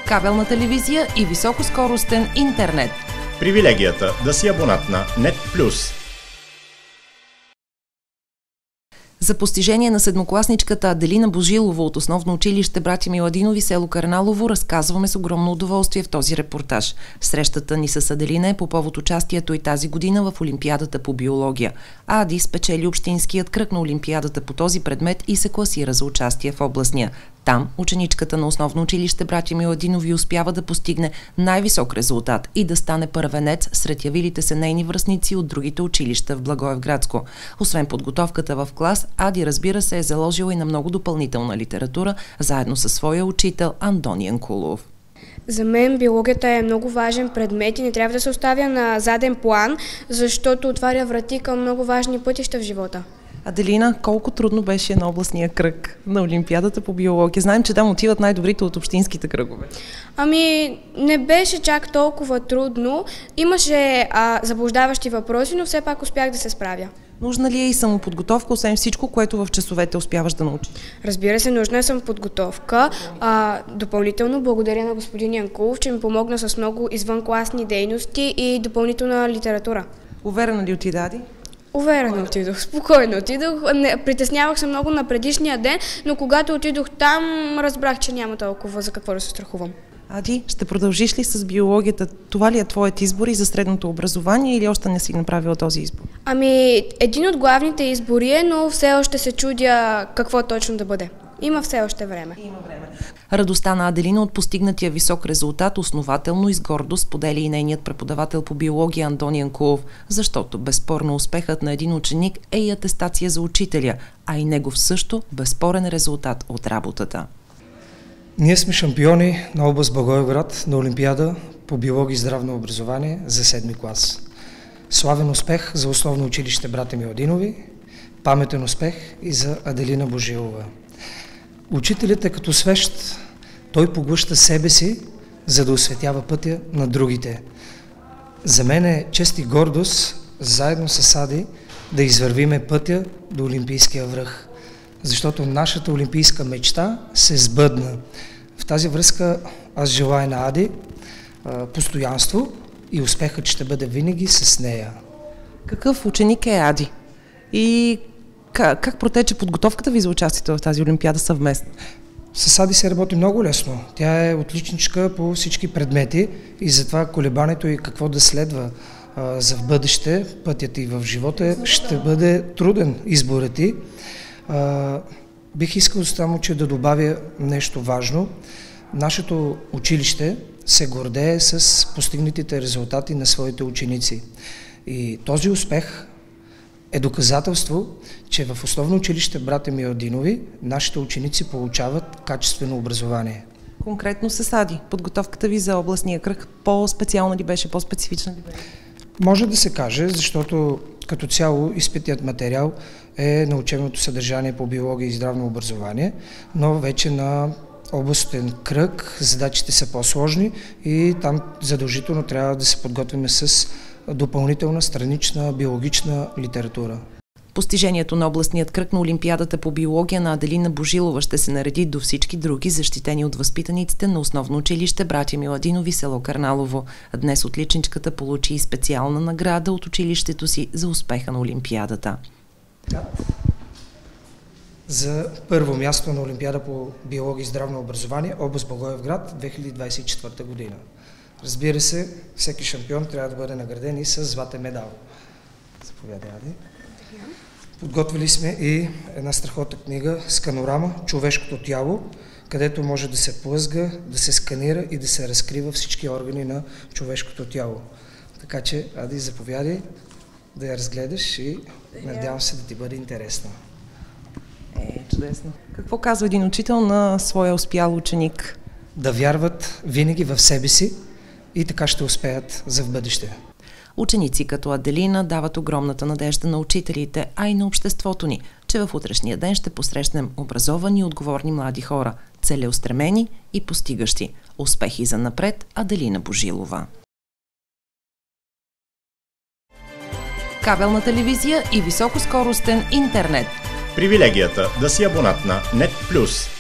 кабелна телевизия и високоскоростен интернет. Привилегията да си абонат на NET+. За постижение на седмокласничката Аделина Божилова от основно училище Братя Миладинови, село Карналово, разказваме с огромно удоволствие в този репортаж. Срещата ни с Аделина е по повод участието и тази година в Олимпиадата по биология. Ади спечели общинският кръг на Олимпиадата по този предмет и се класира за участие в областния. Там ученичката на основно училище Братя Миладинови успява да постигне най-висок резултат и да стане първенец сред явилите се нейни връстници от другите училища в Благоевградско. Освен подготовката в клас, Ади, разбира се, е заложила и на много допълнителна литература, заедно със своя учител Антон Янкулов. За мен биологията е много важен предмет и не трябва да се оставя на заден план, защото отваря врати към много важни пътища в живота. Аделина, колко трудно беше на областния кръг на Олимпиадата по биология? Знаем, че там отиват най-добрите от общинските кръгове. Не беше чак толкова трудно. Имаше заблуждаващи въпроси, но все пак успях да се справя. Нужна ли е и самоподготовка, освен всичко, което в часовете успяваш да научиш? Разбира се, нужна е самоподготовка. Допълнително благодаря на господин Янкулов, че ми помогна с много извънкласни дейности и допълнителна литература. Уверена ли отида, Ади? Уверено отидох, спокойно отидох. Притеснявах се много на предишния ден, но когато отидох там, разбрах, че няма толкова за какво да се страхувам. Ади, ще продължиш ли с биологията? Това ли е твоят избор и за средното образование или още не си направила този избор? Един от главните избори е, но все още се чудя какво точно да бъде. Има все още време. Радостта на Аделина от постигнатия висок резултат основателно и с гордост споделя и нейният преподавател по биология Антон Янкулов, защото безспорно успехът на един ученик е и атестация за учителя, а и негов също безспорен резултат от работата. Ние сме шампиони на област Благоевград на Олимпиада по биология и здравно образование за 7-ми клас. Славен успех за основно училище Братя Миладинови, паметен успех и за Аделина Божилова. Учителят е като свещ, той поглъща себе си, за да осветява пътя на другите. За мен е чест и гордост, заедно с Ади, да извървиме пътя до Олимпийския връх, защото нашата олимпийска мечта се сбъдна. В тази връзка аз желая на Ади постоянство и успехът ще бъде винаги с нея. Какъв ученик е Ади? И как протече подготовката ви за участието в тази олимпиада съвместно? С Ади се работи много лесно. Тя е отличничка по всички предмети и затова колебането и какво да следва за в бъдеще, пътят и в живота ще бъде труден изборът ти. Бих искал само, че да добавя нещо важно. Нашето училище се гордее с постигнатите резултати на своите ученици. И този успех е доказателство, че в основно училище Братя Миладинови нашите ученици получават качествено образование. Конкретно с Ади, подготовката ви за областния кръг по-специална ли беше, по-специфична ли беше? Може да се каже, защото като цяло изпитният материал е на учебното съдържание по биология и здравно образование, но вече на областен кръг задачите са по-сложни и там задължително трябва да се подготвим с допълнителна странична биологична литература. Постижението на областният кръг на Олимпиадата по биология на Аделина Божилова ще се нареди до всички други, защитени от възпитаниците на основно училище Братя Миладинови, село Карналово. Днес отличничката получи и специална награда от училището си за успеха на Олимпиадата. За първо място на Олимпиада по биология и здравно образование, област Благоевград, 2024 година. Разбира се, всеки шампион трябва да бъде награден и с златен медал. Заповядай, Ади. Подготвили сме и една страхотна книга с канорама "Човешкото тяло", където може да се плъзга, да се сканира и да се разкрива всички органи на човешкото тяло. Така че, Ади, заповядай да я разгледаш и надявам се да ти бъде интересно. Чудесно. Какво казва един учител на своя успял ученик? Да вярват винаги в себе си и така ще успеят за в бъдеще. Ученици като Аделина дават огромната надежда на учителите, а и на обществото ни, че в утрешния ден ще посрещнем образовани и отговорни млади хора, целеустремени и постигащи. Успехи за напред, Аделина Божилова. Кабелна телевизия и високоскоростен интернет. Привилегията да си абонат на NET+.